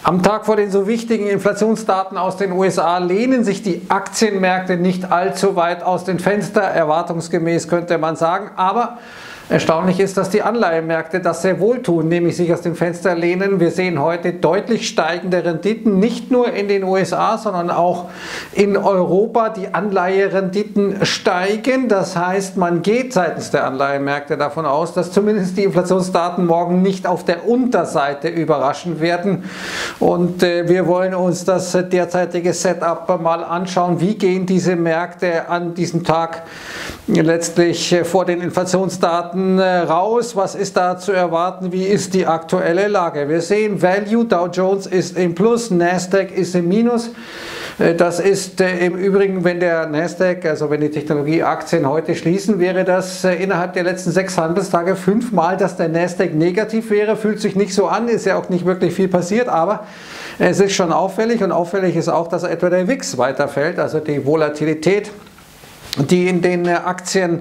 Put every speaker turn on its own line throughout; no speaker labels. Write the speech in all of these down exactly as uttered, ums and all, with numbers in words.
Am Tag vor den so wichtigen Inflationsdaten aus den U S A lehnen sich die Aktienmärkte nicht allzu weit aus dem Fenster, erwartungsgemäß könnte man sagen, aber erstaunlich ist, dass die Anleihenmärkte das sehr wohl tun, nämlich sich aus dem Fenster lehnen. Wir sehen heute deutlich steigende Renditen, nicht nur in den U S A, sondern auch in Europa. Die Anleiherenditen steigen, das heißt, man geht seitens der Anleihenmärkte davon aus, dass zumindest die Inflationsdaten morgen nicht auf der Unterseite überraschen werden. Und äh, wir wollen uns das derzeitige Setup mal anschauen. Wie gehen diese Märkte an diesem Tag letztlich äh, vor den Inflationsdaten raus? Was ist da zu erwarten? Wie ist die aktuelle Lage? Wir sehen Value, Dow Jones ist im Plus, Nasdaq ist im Minus. Das ist im Übrigen, wenn der Nasdaq, also wenn die Technologieaktien heute schließen, wäre das innerhalb der letzten sechs Handelstage fünfmal, dass der Nasdaq negativ wäre. Fühlt sich nicht so an, ist ja auch nicht wirklich viel passiert, aber es ist schon auffällig und auffällig ist auch, dass etwa der W I X weiterfällt, also die Volatilität, die in den Aktien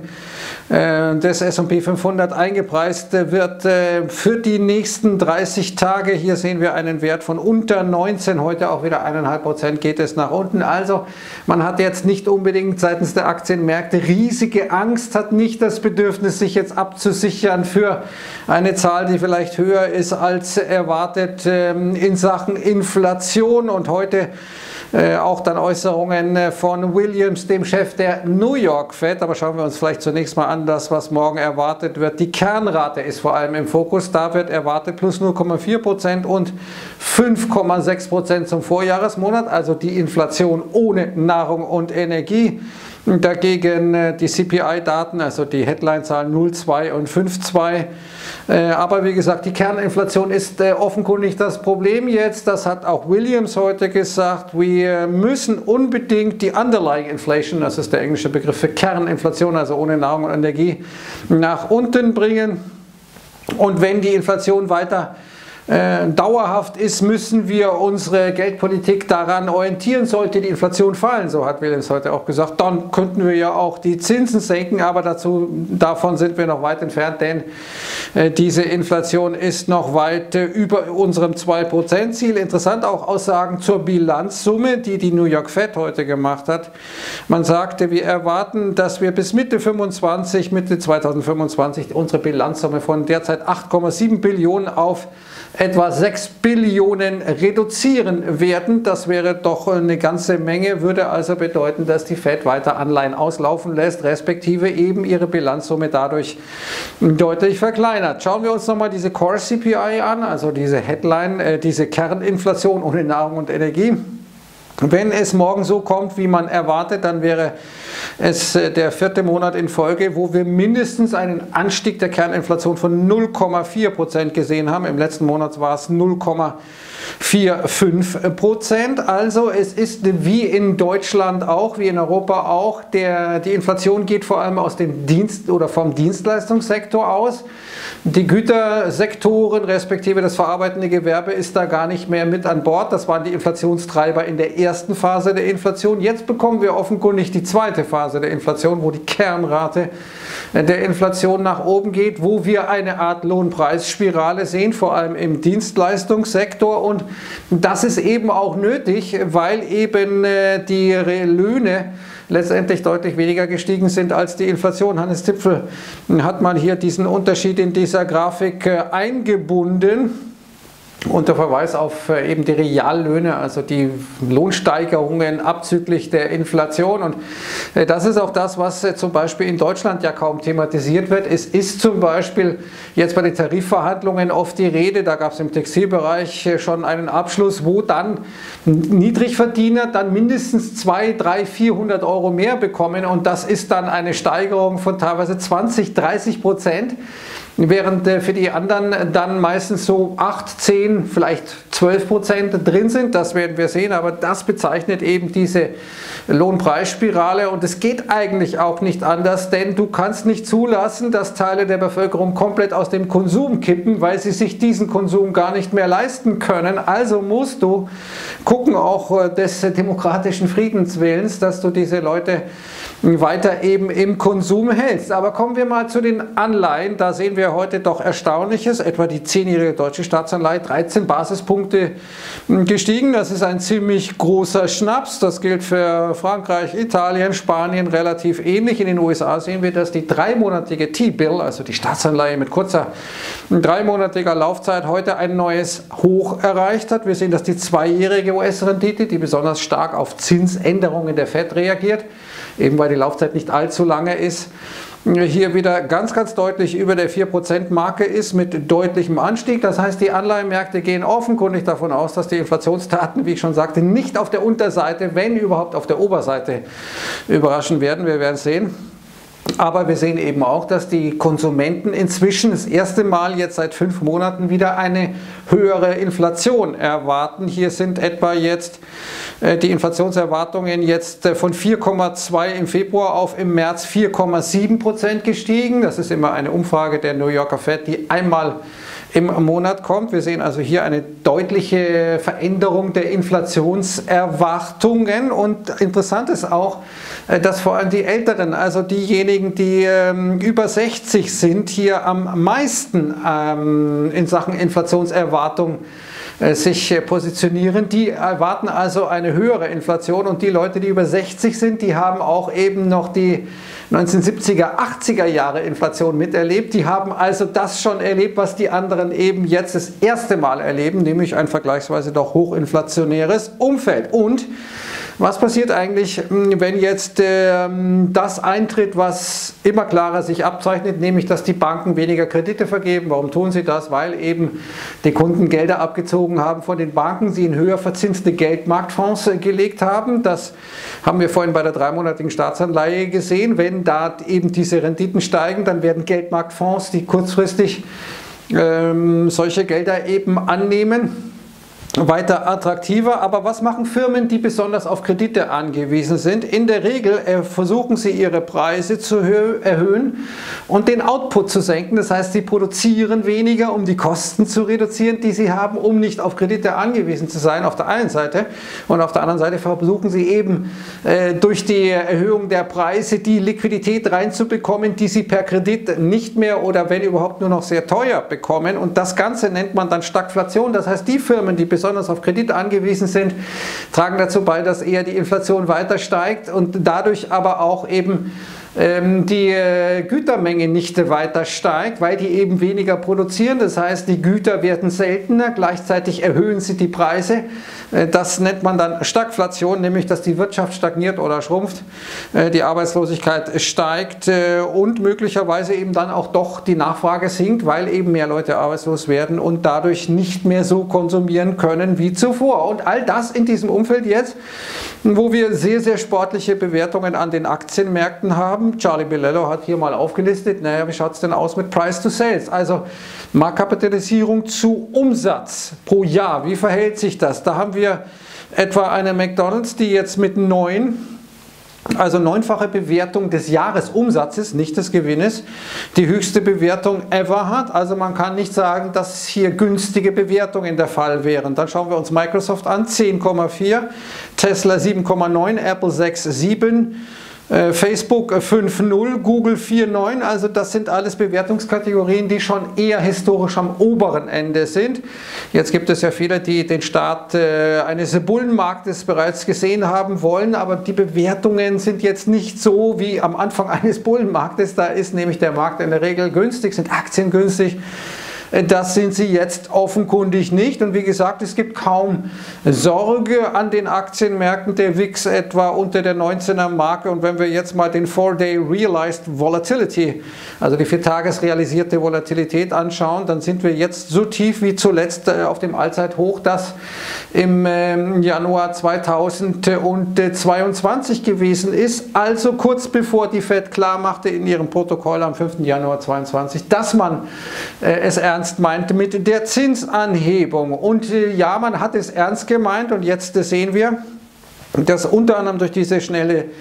äh, des S und P fünfhundert eingepreist wird äh, für die nächsten dreißig Tage. Hier sehen wir einen Wert von unter neunzehn, heute auch wieder eins Komma fünf Prozent geht es nach unten. Also man hat jetzt nicht unbedingt seitens der Aktienmärkte riesige Angst, hat nicht das Bedürfnis, sich jetzt abzusichern für eine Zahl, die vielleicht höher ist als erwartet äh, in Sachen Inflation. Und heute Äh, auch dann Äußerungen äh, von Williams, dem Chef der New York Fed. Aber schauen wir uns vielleicht zunächst mal an, das, was morgen erwartet wird. Die Kernrate ist vor allem im Fokus. Da wird erwartet plus null Komma vier Prozent und fünf Komma sechs Prozent zum Vorjahresmonat, also die Inflation ohne Nahrung und Energie. Dagegen äh, die C P I-Daten, also die Headline-Zahlen null Komma zwei und fünf Komma zwei. Äh, aber wie gesagt, die Kerninflation ist äh, offenkundig das Problem jetzt. Das hat auch Williams heute gesagt. Wir müssen unbedingt die Underlying Inflation, das ist der englische Begriff für Kerninflation, also ohne Nahrung und Energie, nach unten bringen. Und wenn die Inflation weiter Äh, dauerhaft ist, müssen wir unsere Geldpolitik daran orientieren. Sollte die Inflation fallen, so hat Williams heute auch gesagt, dann könnten wir ja auch die Zinsen senken, aber dazu, davon sind wir noch weit entfernt, denn äh, diese Inflation ist noch weit äh, über unserem zwei Prozent Ziel. Interessant auch Aussagen zur Bilanzsumme, die die New York Fed heute gemacht hat. Man sagte, wir erwarten, dass wir bis Mitte fünfundzwanzig, Mitte zweitausendfünfundzwanzig unsere Bilanzsumme von derzeit acht Komma sieben Billionen auf etwa sechs Billionen reduzieren werden. Das wäre doch eine ganze Menge, würde also bedeuten, dass die Fed weiter Anleihen auslaufen lässt, respektive eben ihre Bilanzsumme dadurch deutlich verkleinert. Schauen wir uns nochmal diese Core C P I an, also diese Headline, äh, diese Kerninflation ohne Nahrung und Energie. Wenn es morgen so kommt, wie man erwartet, dann wäre es der vierte Monat in Folge, wo wir mindestens einen Anstieg der Kerninflation von null Komma vier Prozent gesehen haben. Im letzten Monat war es null Komma fünfundvierzig Prozent. Also es ist wie in Deutschland auch, wie in Europa auch, der, die Inflation geht vor allem aus dem Dienst- oder vom Dienstleistungssektor aus. Die Gütersektoren respektive das verarbeitende Gewerbe ist da gar nicht mehr mit an Bord. Das waren die Inflationstreiber in der ersten Phase der Inflation. Jetzt bekommen wir offenkundig die zweite Phase der Inflation, wo die Kernrate der Inflation nach oben geht, wo wir eine Art Lohnpreisspirale sehen, vor allem im Dienstleistungssektor. Und das ist eben auch nötig, weil eben die Löhne letztendlich deutlich weniger gestiegen sind als die Inflation. Hannes Zipfel hat mal hier diesen Unterschied in dieser Grafik eingebunden. Unter Verweis auf eben die Reallöhne, also die Lohnsteigerungen abzüglich der Inflation. Und das ist auch das, was zum Beispiel in Deutschland ja kaum thematisiert wird. Es ist zum Beispiel jetzt bei den Tarifverhandlungen oft die Rede, da gab es im Textilbereich schon einen Abschluss, wo dann Niedrigverdiener dann mindestens zweihundert, dreihundert, vierhundert Euro mehr bekommen. Und das ist dann eine Steigerung von teilweise zwanzig, dreißig Prozent. Während für die anderen dann meistens so acht, zehn, vielleicht zwölf Prozent drin sind. Das werden wir sehen, aber das bezeichnet eben diese Lohnpreisspirale und es geht eigentlich auch nicht anders, denn du kannst nicht zulassen, dass Teile der Bevölkerung komplett aus dem Konsum kippen, weil sie sich diesen Konsum gar nicht mehr leisten können. Also musst du gucken, auch des demokratischen Friedenswillens, dass du diese Leute weiter eben im Konsum hältst. Aber kommen wir mal zu den Anleihen. Da sehen wir heute doch Erstaunliches. Etwa die zehnjährige deutsche Staatsanleihe dreizehn Basispunkte gestiegen. Das ist ein ziemlich großer Schnaps. Das gilt für Frankreich, Italien, Spanien relativ ähnlich. In den U S A sehen wir, dass die dreimonatige T-Bill, also die Staatsanleihe mit kurzer dreimonatiger Laufzeit, heute ein neues Hoch erreicht hat. Wir sehen, dass die zweijährige U S-Rendite, die besonders stark auf Zinsänderungen der Fed reagiert, eben weil die Laufzeit nicht allzu lange ist, hier wieder ganz, ganz deutlich über der vier Prozent Marke ist mit deutlichem Anstieg. Das heißt, die Anleihenmärkte gehen offenkundig davon aus, dass die Inflationsdaten, wie ich schon sagte, nicht auf der Unterseite, wenn überhaupt auf der Oberseite überraschen werden. Wir werden sehen. Aber wir sehen eben auch, dass die Konsumenten inzwischen das erste Mal jetzt seit fünf Monaten wieder eine höhere Inflation erwarten. Hier sind etwa jetzt die Inflationserwartungen jetzt von vier Komma zwei im Februar auf im März vier Komma sieben Prozent gestiegen. Das ist immer eine Umfrage der New Yorker Fed, die einmal im Monat kommt. Wir sehen also hier eine deutliche Veränderung der Inflationserwartungen und interessant ist auch, dass vor allem die Älteren, also diejenigen, die ähm, über sechzig sind, hier am meisten ähm, in Sachen Inflationserwartung äh, sich äh, positionieren. Die erwarten also eine höhere Inflation und die Leute, die über sechzig sind, die haben auch eben noch die neunzehnhundertsiebziger, achtziger Jahre Inflation miterlebt. Die haben also das schon erlebt, was die anderen eben jetzt das erste Mal erleben, nämlich ein vergleichsweise doch hochinflationäres Umfeld. Und was passiert eigentlich, wenn jetzt äh, das eintritt, was immer klarer sich abzeichnet, nämlich dass die Banken weniger Kredite vergeben? Warum tun sie das? Weil eben die Kunden Gelder abgezogen haben von den Banken, sie in höher verzinste Geldmarktfonds äh, gelegt haben. Das haben wir vorhin bei der dreimonatigen Staatsanleihe gesehen. Wenn da eben diese Renditen steigen, dann werden Geldmarktfonds, die kurzfristig ähm, solche Gelder eben annehmen, weiter attraktiver. Aber was machen Firmen, die besonders auf Kredite angewiesen sind? In der Regel äh, versuchen sie ihre Preise zu erhöhen und den Output zu senken. Das heißt, sie produzieren weniger, um die Kosten zu reduzieren, die sie haben, um nicht auf Kredite angewiesen zu sein, auf der einen Seite. Und auf der anderen Seite versuchen sie eben äh, durch die Erhöhung der Preise die Liquidität reinzubekommen, die sie per Kredit nicht mehr oder wenn überhaupt nur noch sehr teuer bekommen. Und das Ganze nennt man dann Stagflation. Das heißt, die Firmen, die besonders auf Kredit angewiesen sind, tragen dazu bei, dass eher die Inflation weiter steigt und dadurch aber auch eben ähm, die äh, Gütermenge nicht weiter steigt, weil die eben weniger produzieren. Das heißt, die Güter werden seltener, gleichzeitig erhöhen sie die Preise. Äh, das nennt man dann Stagflation, nämlich dass die Wirtschaft stagniert oder schrumpft, äh, die Arbeitslosigkeit steigt äh, und möglicherweise eben dann auch doch die Nachfrage sinkt, weil eben mehr Leute arbeitslos werden und dadurch nicht mehr so konsumieren können wie zuvor. Und all das in diesem Umfeld jetzt, wo wir sehr, sehr sportliche Bewertungen an den Aktienmärkten haben. Charlie Bilello hat hier mal aufgelistet, naja, wie schaut es denn aus mit Price to Sales? Also Marktkapitalisierung zu Umsatz pro Jahr, wie verhält sich das? Da haben wir etwa eine McDonald's, die jetzt mit neun, also neunfache Bewertung des Jahresumsatzes, nicht des Gewinnes, die höchste Bewertung ever hat. Also man kann nicht sagen, dass hier günstige Bewertungen der Fall wären. Dann schauen wir uns Microsoft an, zehn Komma vier, Tesla sieben Komma neun, Apple sechs Komma sieben, Facebook fünf Komma null, Google vier Komma neun, also das sind alles Bewertungskategorien, die schon eher historisch am oberen Ende sind. Jetzt gibt es ja viele, die den Start eines Bullenmarktes bereits gesehen haben wollen, aber die Bewertungen sind jetzt nicht so wie am Anfang eines Bullenmarktes. Da ist nämlich der Markt in der Regel günstig, sind Aktien günstig. Das sind sie jetzt offenkundig nicht und wie gesagt, es gibt kaum Sorge an den Aktienmärkten, der W I X etwa unter der neunzehner Marke und wenn wir jetzt mal den Four-Day Realized Volatility, also die vier Tages realisierte Volatilität anschauen, dann sind wir jetzt so tief wie zuletzt auf dem Allzeithoch, das im Januar zweitausendzweiundzwanzig gewesen ist, also kurz bevor die Fed klar machte in ihrem Protokoll am fünften Januar zweitausendzweiundzwanzig, dass man es ernst meinte mit der Zinsanhebung. Und äh, ja, man hat es ernst gemeint und jetzt äh, sehen wir, dass unter anderem durch diese schnelle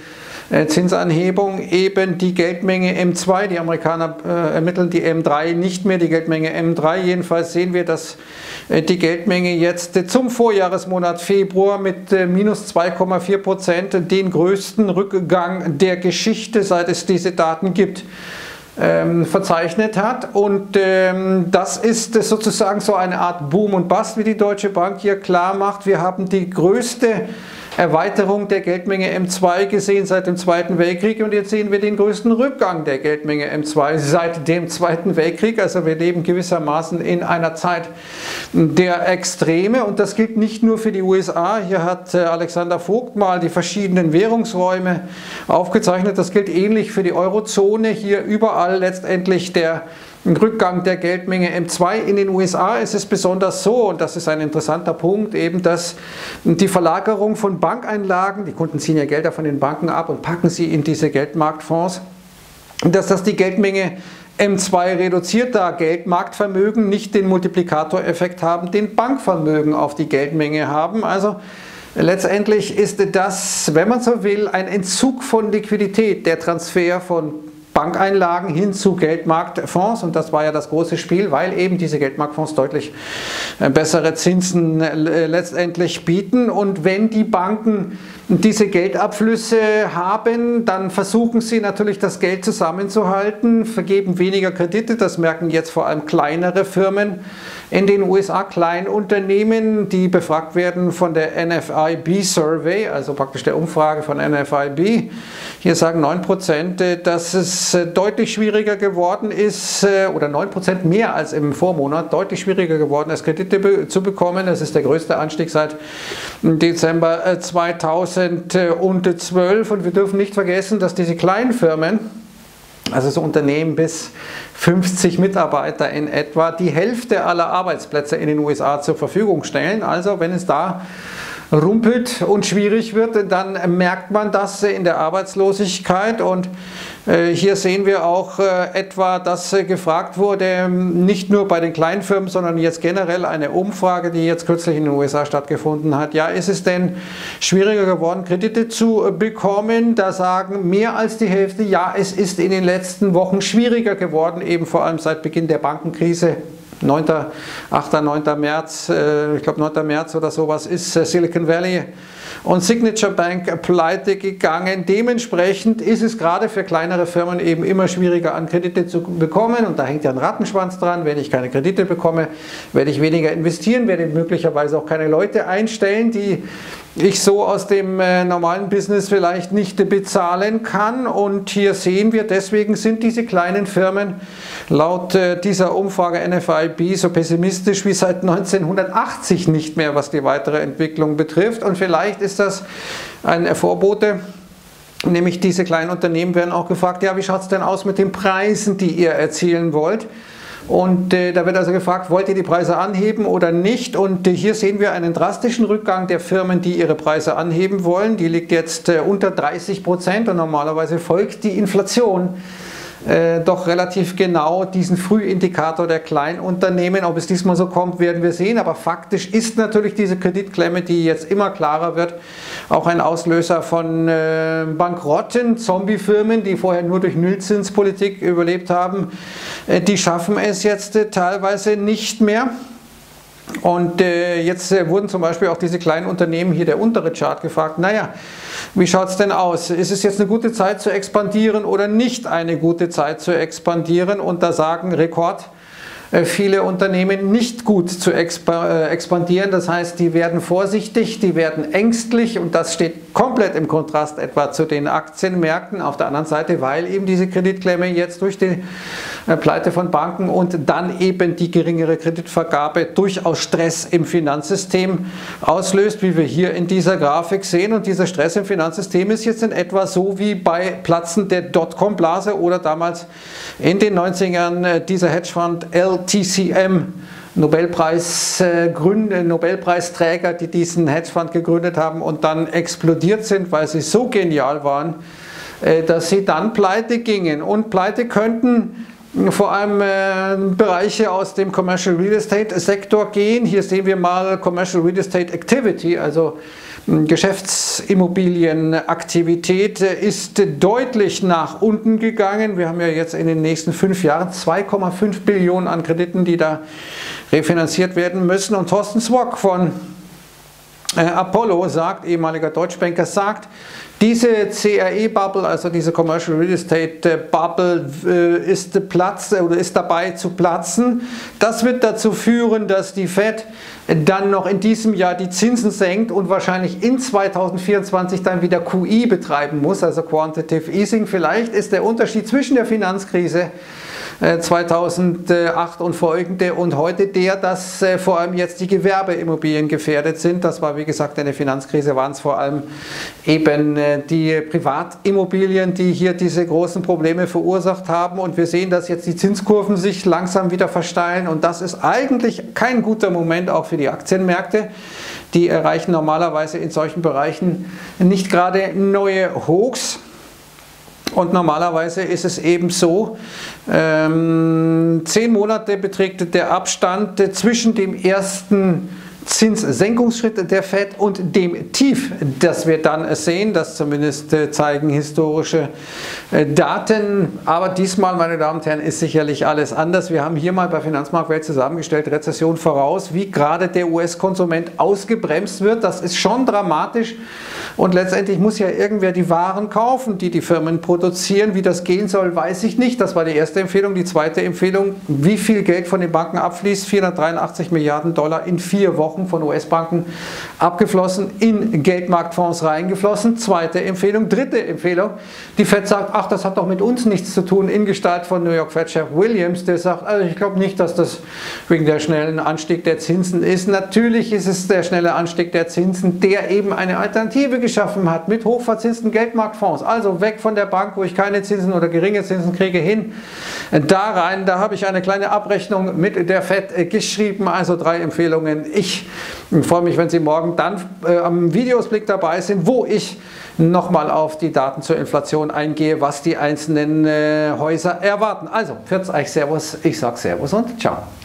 Zinsanhebung eben die Geldmenge M zwei. Die Amerikaner äh, ermitteln die M drei nicht mehr, die Geldmenge M drei. Jedenfalls sehen wir, dass äh, die Geldmenge jetzt äh, zum Vorjahresmonat Februar mit äh, minus zwei Komma vier Prozent den größten Rückgang der Geschichte, seit es diese Daten gibt, ähm, verzeichnet hat. Und ähm, das ist äh, sozusagen so eine Art Boom und Bust, wie die Deutsche Bank hier klar macht. Wir haben die größte Erweiterung der Geldmenge M zwei gesehen seit dem Zweiten Weltkrieg und jetzt sehen wir den größten Rückgang der Geldmenge M zwei seit dem Zweiten Weltkrieg. Also wir leben gewissermaßen in einer Zeit der Extreme und das gilt nicht nur für die U S A. Hier hat Alexander Vogt mal die verschiedenen Währungsräume aufgezeichnet. Das gilt ähnlich für die Eurozone. Hier überall letztendlich der Rückgang der Geldmenge M zwei. In den U S A ist es besonders so, und das ist ein interessanter Punkt, eben, dass die Verlagerung von Bankeinlagen, die Kunden ziehen ja Gelder von den Banken ab und packen sie in diese Geldmarktfonds, dass das die Geldmenge M zwei reduziert, da Geldmarktvermögen nicht den Multiplikatoreffekt haben, den Bankvermögen auf die Geldmenge haben. Also letztendlich ist das, wenn man so will, ein Entzug von Liquidität, der Transfer von Bankeinlagen hin zu Geldmarktfonds, und das war ja das große Spiel, weil eben diese Geldmarktfonds deutlich bessere Zinsen letztendlich bieten. Und wenn die Banken diese Geldabflüsse haben, dann versuchen sie natürlich das Geld zusammenzuhalten, vergeben weniger Kredite, das merken jetzt vor allem kleinere Firmen in den U S A, Kleinunternehmen, die befragt werden von der N F I B Survey, also praktisch der Umfrage von N F I B. Hier sagen neun Prozent, dass es deutlich schwieriger geworden ist, oder neun Prozent mehr als im Vormonat, deutlich schwieriger geworden ist, Kredite zu bekommen. Das ist der größte Anstieg seit Dezember zweitausendzwölf. Und wir dürfen nicht vergessen, dass diese kleinen Firmen, also so Unternehmen bis fünfzig Mitarbeiter in etwa, die Hälfte aller Arbeitsplätze in den U S A zur Verfügung stellen. Also wenn es da rumpelt und schwierig wird, dann merkt man das in der Arbeitslosigkeit. Und äh, hier sehen wir auch äh, etwa, dass äh, gefragt wurde, nicht nur bei den kleinen Firmen, sondern jetzt generell eine Umfrage, die jetzt kürzlich in den U S A stattgefunden hat. Ja, ist es denn schwieriger geworden, Kredite zu äh, bekommen? Da sagen mehr als die Hälfte, ja, es ist in den letzten Wochen schwieriger geworden, eben vor allem seit Beginn der Bankenkrise. neunter, achter, neunter März, äh, ich glaube neunter März oder sowas, ist äh, Silicon Valley und Signature Bank pleite gegangen. Dementsprechend ist es gerade für kleinere Firmen eben immer schwieriger, an Kredite zu bekommen, und da hängt ja ein Rattenschwanz dran. Wenn ich keine Kredite bekomme, werde ich weniger investieren, werde möglicherweise auch keine Leute einstellen, die ich so aus dem äh, normalen Business vielleicht nicht bezahlen kann. Und hier sehen wir, deswegen sind diese kleinen Firmen laut äh, dieser Umfrage N F I B so pessimistisch wie seit neunzehnhundertachtzig nicht mehr, was die weitere Entwicklung betrifft. Und vielleicht ist das ein Vorbote, nämlich diese kleinen Unternehmen werden auch gefragt, ja, wie schaut es denn aus mit den Preisen, die ihr erzielen wollt? Und äh, da wird also gefragt, wollt ihr die Preise anheben oder nicht? Und äh, hier sehen wir einen drastischen Rückgang der Firmen, die ihre Preise anheben wollen. Die liegt jetzt äh, unter dreißig Prozent und normalerweise folgt die Inflation äh, doch relativ genau diesen Frühindikator der Kleinunternehmen. Ob es diesmal so kommt, werden wir sehen. Aber faktisch ist natürlich diese Kreditklemme, die jetzt immer klarer wird, auch ein Auslöser von äh, Bankrotten. Zombiefirmen, die vorher nur durch Nullzinspolitik überlebt haben, äh, die schaffen es jetzt äh, teilweise nicht mehr. Und äh, jetzt äh, wurden zum Beispiel auch diese kleinen Unternehmen, hier der untere Chart, gefragt, naja, wie schaut es denn aus? Ist es jetzt eine gute Zeit zu expandieren oder nicht eine gute Zeit zu expandieren? Und da sagen Rekord äh, viele Unternehmen nicht gut zu expa äh, expandieren. Das heißt, die werden vorsichtig, die werden ängstlich, und das steht komplett im Kontrast etwa zu den Aktienmärkten auf der anderen Seite, weil eben diese Kreditklemme jetzt durch die äh, Pleite von Banken und dann eben die geringere Kreditvergabe durchaus Stress im Finanzsystem auslöst, wie wir hier in dieser Grafik sehen. Und dieser Stress im Finanzsystem ist jetzt in etwa so wie bei Platzen der Dotcom-Blase oder damals in den neunzigern äh, dieser Hedgefonds L T C M, Nobelpreis, äh, Gründe, Nobelpreisträger, die diesen Hedgefonds gegründet haben und dann explodiert sind, weil sie so genial waren, äh, dass sie dann pleite gingen. Und pleite könnten vor allem äh, Bereiche aus dem Commercial Real Estate Sektor gehen. Hier sehen wir mal Commercial Real Estate Activity, also Geschäftsimmobilienaktivität ist deutlich nach unten gegangen. Wir haben ja jetzt in den nächsten fünf Jahren zwei Komma fünf Billionen an Krediten, die da refinanziert werden müssen. Und Thorsten Swok von äh, Apollo sagt, ehemaliger Deutschbanker, sagt, diese C R E-Bubble, also diese Commercial Real Estate Bubble, ist, Platz, oder ist dabei zu platzen. Das wird dazu führen, dass die Fed dann noch in diesem Jahr die Zinsen senkt und wahrscheinlich in zweitausendvierundzwanzig dann wieder Q E betreiben muss, also Quantitative Easing. Vielleicht ist der Unterschied zwischen der Finanzkrise zweitausendacht und folgende und heute der, dass äh, vor allem jetzt die Gewerbeimmobilien gefährdet sind. Das war, wie gesagt, in der Finanzkrise waren es vor allem eben äh, die Privatimmobilien, die hier diese großen Probleme verursacht haben, und wir sehen, dass jetzt die Zinskurven sich langsam wieder versteilen, und das ist eigentlich kein guter Moment auch für die Aktienmärkte. Die erreichen normalerweise in solchen Bereichen nicht gerade neue Hochs. Und normalerweise ist es eben so, ähm, zehn Monate beträgt der Abstand zwischen dem ersten Zinssenkungsschritt der Fed und dem Tief, das wir dann sehen. Das zumindest zeigen historische Daten. Aber diesmal, meine Damen und Herren, ist sicherlich alles anders. Wir haben hier mal bei Finanzmarktwelt zusammengestellt, Rezession voraus, wie gerade der U S-Konsument ausgebremst wird. Das ist schon dramatisch. Und letztendlich muss ja irgendwer die Waren kaufen, die die Firmen produzieren. Wie das gehen soll, weiß ich nicht. Das war die erste Empfehlung. Die zweite Empfehlung, wie viel Geld von den Banken abfließt. vierhundertdreiundachtzig Milliarden Dollar in vier Wochen von U S-Banken abgeflossen, in Geldmarktfonds reingeflossen. Zweite Empfehlung. Dritte Empfehlung, die Fed sagt, ach, das hat doch mit uns nichts zu tun, in Gestalt von New York Fed-Chef Williams, der sagt, also ich glaube nicht, dass das wegen der schnellen Anstieg der Zinsen ist. Natürlich ist es der schnelle Anstieg der Zinsen, der eben eine Alternative geschaffen hat mit hochverzinsten Geldmarktfonds. Also weg von der Bank, wo ich keine Zinsen oder geringe Zinsen kriege, hin da rein. Da habe ich eine kleine Abrechnung mit der Fed geschrieben, also drei Empfehlungen. Ich freue mich, wenn Sie morgen dann äh, am Videoausblick dabei sind, wo ich nochmal auf die Daten zur Inflation eingehe, was die einzelnen äh, Häuser erwarten. Also, pfiat's euch, Servus, ich sage Servus und ciao.